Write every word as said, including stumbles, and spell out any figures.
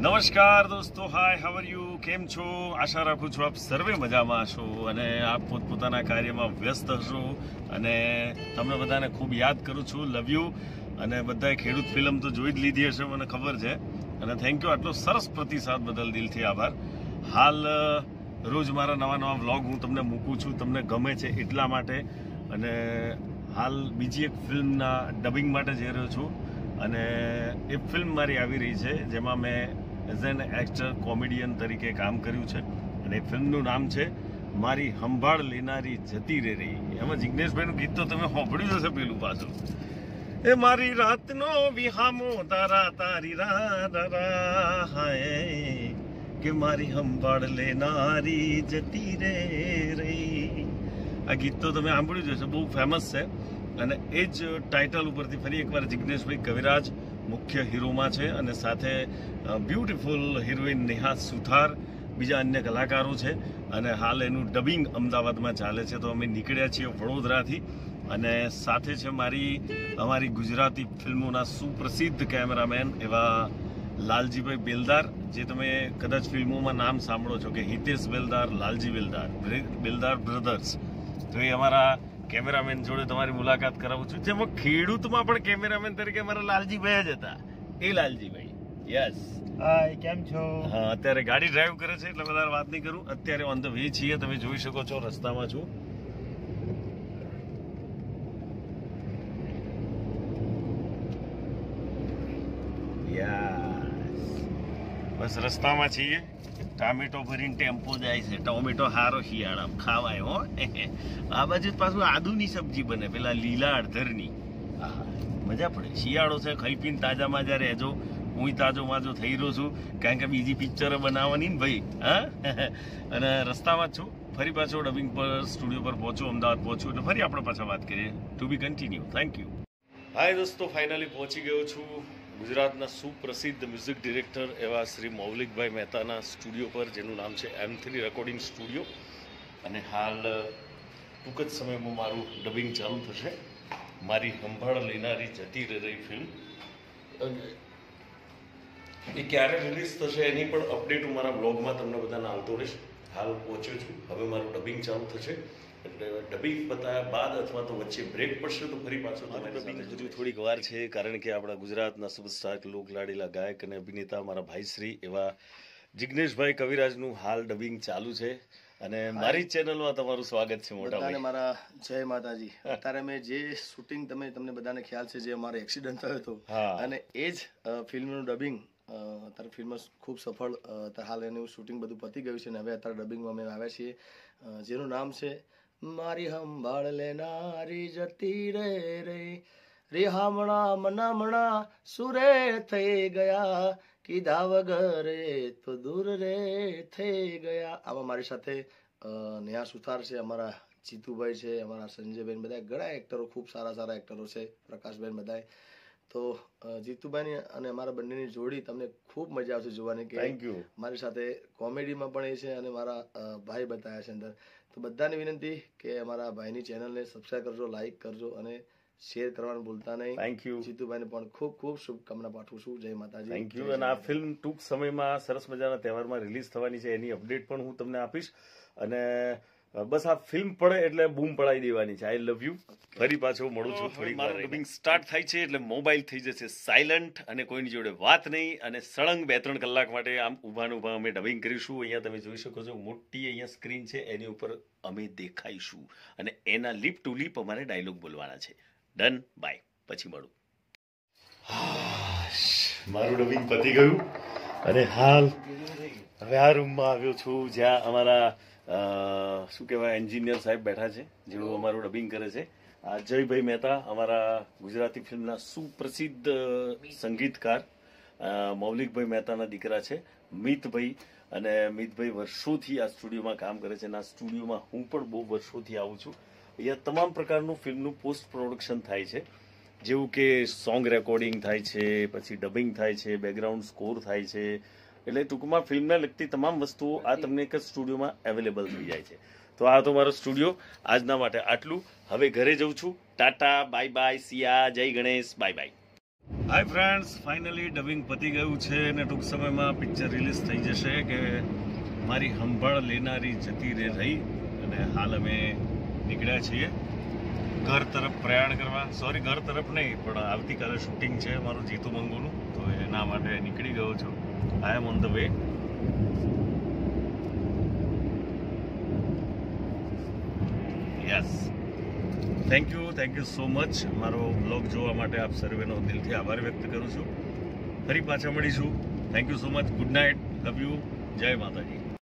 નમસ્કાર દોસ્તો, હાય, how are you, કેમ છો? આશા રાખું છું આપ સર્વે મજામાં હશો અને આપ પોતપોતાના કાર્યમાં વ્યસ્ત હશો. અને તમને બધાને ખૂબ યાદ કરું છું, લવ યુ. અને બધાએ ખેડૂત ફિલ્મ તો જોઈ જ લીધી હશે, મને ખબર છે. અને થેન્ક યુ, આટલો સરસ પ્રતિસાદ બદલ દિલથી આભાર. હાલ રોજ મારા નવા નવા વ્લોગ હું તમને મૂકું છું, તમને ગમે છે એટલા માટે. અને હાલ બીજી એક ફિલ્મના ડબિંગ માટે જઈ રહ્યો છું અને એ ફિલ્મ મારી આવી રહી છે જેમાં મેં એઝ એન એક્ટર કોમેડિયન તરીકે કામ કર્યું છે. અને એ ફિલ્મનું નામ છે મારી સંભાળ લેનારી જતી રે રહી. એમાં જિગ્નેશભાઈનું ગીત તો તમે સાંભળ્યું હશે પેલું પાછું, એ મારી રાતનો વિહામો તારા તારી રા હાય કે મારી સંભાળ લેનારી જતી રે રહી. આ ગીત તો તમે સાંભળ્યું જ હશે, બહુ ફેમસ છે. અને એ જ ટાઇટલ ઉપરથી ફરી એકવાર જિગ્નેશભાઈ કવિરાજ મુખ્ય હીરોમાં છે અને સાથે બ્યુટીફુલ હિરોઈન નેહા સુથાર, બીજા અન્ય કલાકારો છે. અને હાલ એનું ડબિંગ અમદાવાદમાં ચાલે છે. તો અમે નીકળ્યા છીએ વડોદરાથી અને સાથે છે મારી અમારી ગુજરાતી ફિલ્મોના સુપ્રસિદ્ધ કેમેરામેન એવા લાલજીભાઈ બેલદાર, જે તમે કદાચ ફિલ્મોમાં નામ સાંભળો છો કે હિતેશ બેલદાર, લાલજી બેલદાર, બેલદાર બ્રધર્સ. તો એ અમારા કેમેરામેન જોડે તમારી મુલાકાત કરાવું છું, જેમાં ખેડૂતમાં પણ કેમેરામેન તરીકે અમારા લાલજીભાઈ જ હતા. એ લાલજીભાઈ, યસ. હાય, કેમ છો? હા, અત્યારે ગાડી ડ્રાઈવ કરે છે એટલે વધારે વાત નહીં કરું. અત્યારે ઓન ધ વે છીએ, તમે જોઈ શકો છો, રસ્તામાં છું. બસ રસ્તામાં છીએ. ટામેટો ભરીને ટેમ્પો જાય છે. ટોમેટો હારો શિયાળામાં ખાવાય હો. આ બાજુ પાછું આદુની સબ્જી બને, પેલા લીલા અડધરની. મજા પડે. શિયાળો છે, ખાઈ પીને તાજા માજા રહેજો. હું તાજો માજો થઈ રહ્યો છું, કારણ કે બીજી પિક્ચરો બનાવવાની ને ભાઈ. હા, અને રસ્તામાં જ છું. ફરી પાછો ડબિંગ પર સ્ટુડિયો પર પહોંચું, અમદાવાદ પહોંચું એટલે ફરી આપણે પાછા વાત કરીએ. To be continue. Thank you. Hi દોસ્તો, ફાઇનલી પહોંચી ગયો છું ગુજરાતના સુપ્રસિદ્ધ મ્યુઝિક ડિરેક્ટર એવા શ્રી મૌલિકભાઈ મહેતાના સ્ટુડિયો પર, જેનું નામ છે એમ થ્રી રેકોર્ડિંગ સ્ટુડિયો. અને હાલ ટૂંક જ સમયમાં મારું ડબિંગ ચાલુ થશે. મારી સંભાળ લેનારી જતી રહી ફિલ્મ એ ક્યારે રિલીઝ થશે એની પણ અપડેટ હું મારા બ્લોગમાં તમને બધાને આવતો રહીશ. હાલ પહોંચ્યો છું, હવે મારું ડબિંગ ચાલુ થશે. એટલે ડબિંગ પતાયા બાદ અથવા તો વચ્ચે બ્રેક પડશે તો ફરી પાછો ડબિંગ હજુ થોડીક વાર છે, કારણ કે આપણા ગુજરાતના સુપરસ્ટાર લોકલાડીલા ગાયક અને અભિનેતા મારા ભાઈશ્રી એવા જિગ્નેશભાઈ કવિરાજનું હાલ ડબિંગ ચાલુ છે. અને મારી ચેનલમાં તમારું સ્વાગત છે. મોટા ભાઈ, મારા જય માતાજી. અત્યારે મેં જે શૂટિંગ, તમે તમને બધાને ખ્યાલ છે, જે અમારો એક્સિડન્ટ થયો હતો અને એ જ ફિલ્મનું ડબિંગ અત્યારે ફિલ્મ ખૂબ સફળ, હાલ એનું શૂટિંગ બધું પતી ગયું છે અને હવે અત્યારે ડબિંગમાં અમે આવ્યા છીએ, જેનું નામ છે મારી સંભાળ લેનારી જતી રે રે રે હામણા મનામણા સુરે થઈ ગયા, કીધા વગરે તો દૂર રે થઈ ગયા. આમાં મારી સાથે નેહા સુથાર છે, અમારા જીતુભાઈ છે, અમારા સંજયભાઈ, બધા ઘણા એક્ટરો, ખૂબ સારા સારા એક્ટરો છે, પ્રકાશભાઈ, બધાએ. તો જીતુભાઈની અને અમારા બંનેની જોડી તમને ખૂબ મજા આવશે જોવાની. કે મારી સાથે કોમેડીમાં પણ એ છે અને મારા ભાઈ બતાવ્યા છે અંદર. તો બધાને વિનંતી કે અમારા ભાઈની ચેનલને સબસ્ક્રાઈબ કરજો, લાઈક કરજો અને શેર કરવાનું ભૂલતા નહીં. Thank you. જીતુભાઈને પણ ખૂબ ખૂબ શુભકામના પાઠવું છું. જય માતાજી. Thank you. અને આ ફિલ્મ ટૂંક સમયમાં સરસ મજાના તહેવારમાં રિલીઝ થવાની છે, એની અપડેટ પણ હું તમને આપીશ. અને બસ આ ફિલ્મ પડે એટલે બૂમ પડાવી દેવાની છે. I love you. ફરી પાછો મળું છું થોડી વાર. ડબિંગ સ્ટાર્ટ થાય છે એટલે મોબાઈલ થઈ જશે સાયલન્ટ અને કોઈની જોડે વાત નહીં. અને સળંગ બે ત્રણ કલાક માટે આમ ઊભા ને ઊભા અમે ડબિંગ કરીશું. અહીંયા તમે જોઈ શકો છો, મોટી અહીંયા સ્ક્રીન છે, એની ઉપર અમે દેખાઈશું અને એના લિપ ટુ લિપ અમારે ડાયલોગ બોલવાના છે. ડન, બાય, પછી મળું. મારું ડબિંગ પતી ગયું અને હાલ હવે આ રૂમમાં આવ્યો છું જ્યાં અમારા શું કહેવાય એન્જિનિયર સાહેબ બેઠા છે, જેઓ અમારું ડબિંગ કરે છે. આ જયભાઈ મહેતા, અમારા ગુજરાતી ફિલ્મના સુપ્રસિદ્ધ સંગીતકાર, મૌલિકભાઈ મહેતાના દીકરા છે મિતભાઈ. અને મિતભાઈ વર્ષોથી આ સ્ટુડિયોમાં કામ કરે છે અને આ સ્ટુડિયોમાં હું પણ બહુ વર્ષોથી આવું છું. અહીંયા તમામ પ્રકારનું ફિલ્મનું પોસ્ટ પ્રોડક્શન થાય છે, જેવું કે સોંગ રેકોર્ડિંગ થાય છે, પછી ડબિંગ થાય છે, બેકગ્રાઉન્ડ સ્કોર થાય છે. એટલે ટૂંકમાં ફિલ્મને લગતી તમામ વસ્તુઓ આ તમને એક જ સ્ટુડિયોમાં અવેલેબલ થઈ જાય છે. તો આ તો મારો સ્ટુડિયો. આજના માટે આટલું. હવે ઘરે જઉં છું. ટાટા, બાય બાય, સિયા, જય Ganesh, bye bye. Hi friends, finally dubbing પતી ગયું છે અને ટૂંક સમયમાં પિક્ચર રિલીઝ થઈ જશે કે મારી સંભાળ લેનારી જતી રે રહી. અને હાલ અમે નીકળ્યા છીએ ઘર તરફ પ્રયાણ કરવા. સોરી, ઘર તરફ નહીં, પણ આવતીકાલે શૂટિંગ છે મારું જીતુ મંગુનું, તો એના માટે નીકળી ગયો છું. I am on the way. Yes, thank you thank you so much. મારો બ્લોગ જોવા માટે આપ સર્વેનો દિલથી આભાર વ્યક્ત કરું છું. ફરી પાછા મળીશું. Thank you so much. Good night. Love you. જય માતાજી.